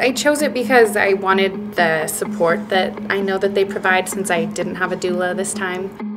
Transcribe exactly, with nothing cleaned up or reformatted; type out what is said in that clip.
I chose it because I wanted the support that I know that they provide since I didn't have a doula this time.